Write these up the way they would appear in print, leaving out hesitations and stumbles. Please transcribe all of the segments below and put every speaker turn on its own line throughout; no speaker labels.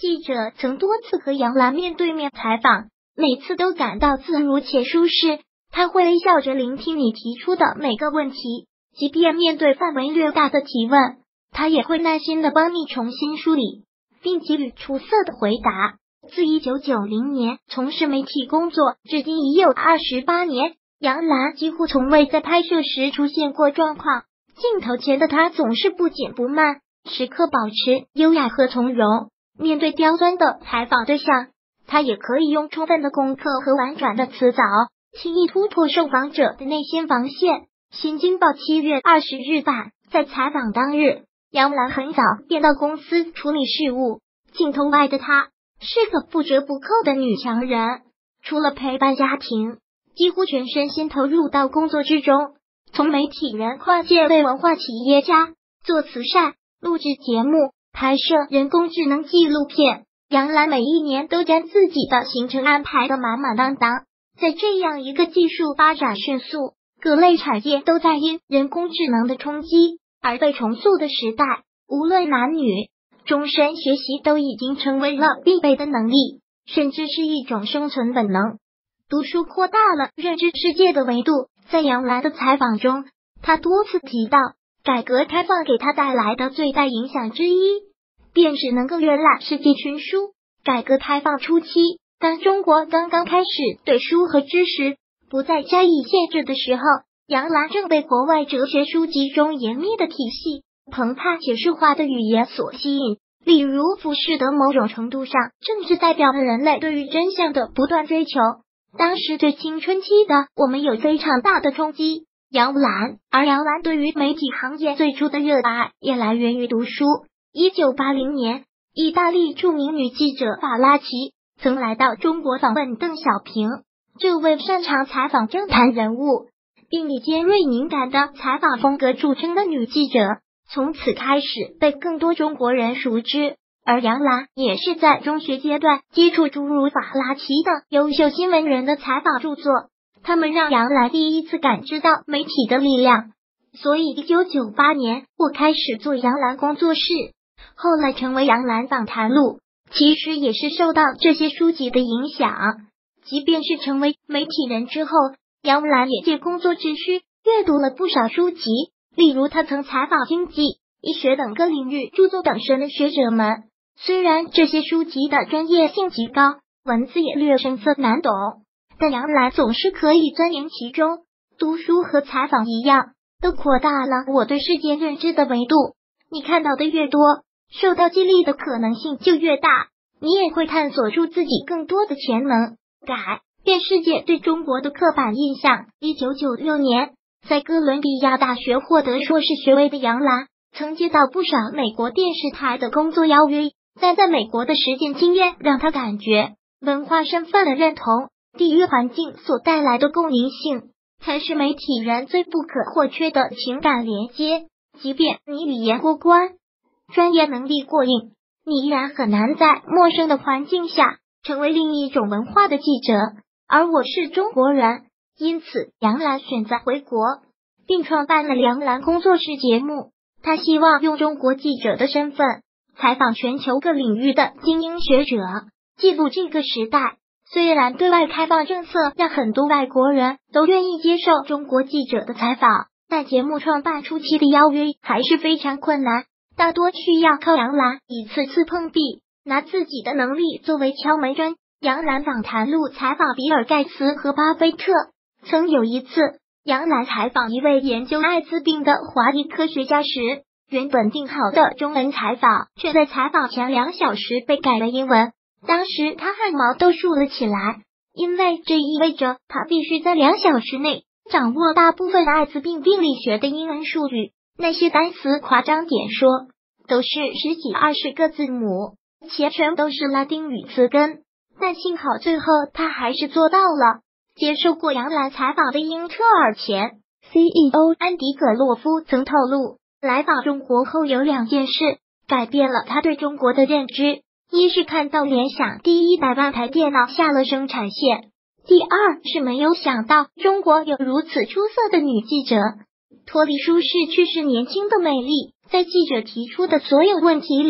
记者曾多次和杨澜面对面采访，每次都感到自如且舒适。他会微笑着聆听你提出的每个问题，即便面对范围略大的提问，他也会耐心的帮你重新梳理，并给予出色的回答。自1990年从事媒体工作，至今已有28年，杨澜几乎从未在拍摄时出现过状况。镜头前的她总是不紧不慢，时刻保持优雅和从容。面对刁钻的采访对象，她也可以用充分的功课和婉转的辞藻，轻易突破受访者的内心防线。新京报7月20日版，在采访当日，杨澜很早便到公司处理事务，镜头外的她是个不折不扣的女强人，除了陪伴家庭，几乎全身心投入到工作之中。从媒体人跨界为文化企业家，做慈善、录制节目、拍摄人工智能纪录片，杨澜每一年都将自己的行程安排得满满当当。在这样一个技术发展迅速，各类产业都在因人工智能的冲击而被重塑的时代，无论男女，终身学习都已经成为了必备的能力，甚至是一种生存本能。读书扩大了认知世界的维度。在杨澜的采访中，他多次提到，改革开放给他带来的最大影响之一，便是能够阅览世界群书。改革开放初期，当中国刚刚开始对书和知识不再加以限制的时候，杨澜正被国外哲学书籍中严密的体系、澎湃解释化的语言所吸引。例如，浮士德某种程度上正是代表了人类对于真相的不断追求。当时对青春期的我们有非常大的冲击。杨澜对于媒体行业最初的热爱也来源于读书。1980年，意大利著名女记者法拉奇曾来到中国访问邓小平，这位擅长采访政坛人物，并以尖锐敏感的采访风格著称的女记者，从此开始被更多中国人熟知。而杨澜也是在中学阶段接触诸如法拉奇等优秀新闻人的采访著作，他们让杨澜第一次感知到媒体的力量。所以1998年，我开始做杨澜工作室，后来成为杨澜访谈录，其实也是受到这些书籍的影响。即便是成为媒体人之后，杨澜也借工作之需阅读了不少书籍，例如他曾采访经济、医学等各领域著作等身的学者们。虽然这些书籍的专业性极高，文字也略生涩难懂，但杨澜总是可以钻研其中。读书和采访一样，都扩大了我对世界认知的维度。你看到的越多，受到激励的可能性就越大，你也会探索出自己更多的潜能，改变世界对中国的刻板印象。1996年，在哥伦比亚大学获得硕士学位的杨澜，曾接到不少美国电视台的工作邀约，但在美国的实践经验让他感觉，文化身份的认同、地域环境所带来的共鸣性，才是媒体人最不可或缺的情感连接。即便你语言过关，专业能力过硬，你依然很难在陌生的环境下成为另一种文化的记者。而我是中国人，因此杨澜选择回国，并创办了杨澜工作室节目。他希望用中国记者的身份采访全球各领域的精英学者，记录这个时代。虽然对外开放政策让很多外国人都愿意接受中国记者的采访，但节目创办初期的邀约还是非常困难，大多需要靠杨澜一次次碰壁，拿自己的能力作为敲门砖。杨澜访谈录采访比尔盖茨和巴菲特。曾有一次，杨澜采访一位研究艾滋病的华裔科学家时，原本定好的中文采访却在采访前2小时被改了英文。当时他汗毛都竖了起来，因为这意味着他必须在2小时内掌握大部分艾滋病病理学的英文术语，那些单词夸张点说都是10几20个字母，且全都是拉丁语词根。但幸好最后他还是做到了。接受过杨澜采访的英特尔前 CEO 安迪葛洛夫曾透露，来访中国后有2件事改变了他对中国的认知，一是看到联想第100万台电脑下了生产线，第二是没有想到中国有如此出色的女记者。脱离舒适区是年轻的美丽，在记者提出的所有问题里，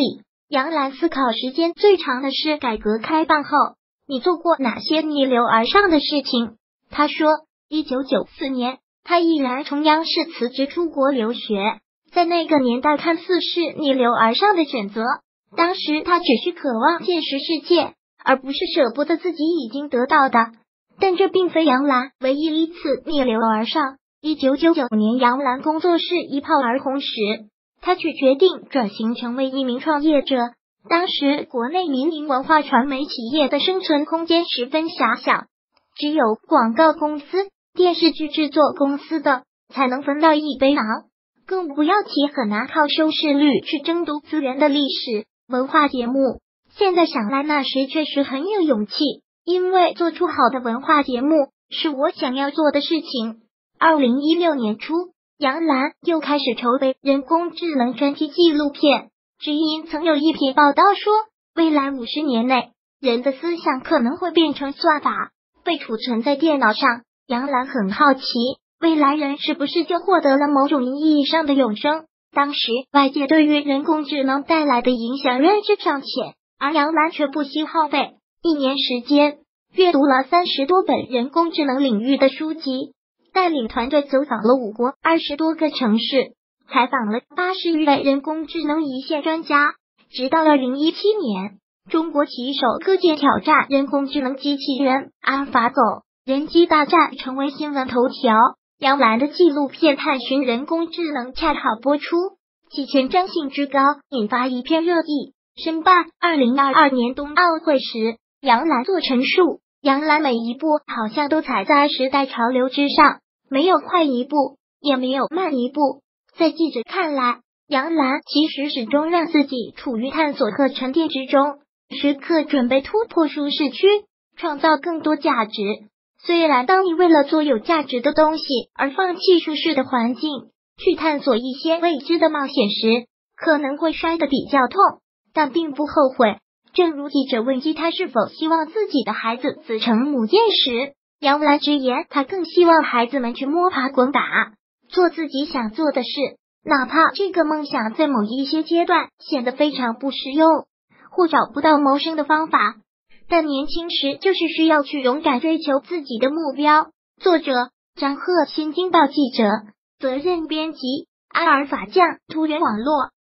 杨澜思考时间最长的是改革开放后，你做过哪些逆流而上的事情？他说，1994年，他毅然从央视辞职出国留学，在那个年代看似是逆流而上的选择，当时他只是渴望见识世界，而不是舍不得自己已经得到的。但这并非杨澜唯一一次逆流而上。1999年，杨澜工作室一炮而红时，他却决定转型成为一名创业者。当时国内民营文化传媒企业的生存空间十分狭小，只有广告公司、电视剧制作公司的才能分到一杯羹，更不要提很难靠收视率去争夺资源的历史文化节目。现在想来，那时确实很有勇气，因为做出好的文化节目是我想要做的事情。2016年初，杨澜又开始筹备人工智能专题纪录片。知音曾有一篇报道说，未来50年内，人的思想可能会变成算法，被储存在电脑上。杨澜很好奇，未来人是不是就获得了某种意义上的永生？当时外界对于人工智能带来的影响认知尚浅，而杨澜却不惜耗费1年时间，阅读了30多本人工智能领域的书籍，带领团队走访了5国20多个城市，采访了80余位人工智能一线专家。直到2017年，中国棋手柯洁挑战人工智能机器人阿尔法狗，人机大战成为新闻头条。杨澜的纪录片探寻人工智能恰好播出，其前瞻性之高，引发一片热议。申办2022年冬奥会时，杨澜做陈述，杨澜每一步好像都踩在时代潮流之上，没有快一步，也没有慢一步。在记者看来，杨澜其实始终让自己处于探索和沉淀之中，时刻准备突破舒适区，创造更多价值。虽然当你为了做有价值的东西而放弃舒适的环境，去探索一些未知的冒险时，可能会摔得比较痛，但并不后悔。正如记者问及他是否希望自己的孩子子承母业时，杨澜直言，他更希望孩子们去摸爬滚打，做自己想做的事，哪怕这个梦想在某一些阶段显得非常不实用，或找不到谋生的方法，但年轻时就是需要去勇敢追求自己的目标。作者张鹤，新京报记者，责任编辑阿尔法酱，图源网络。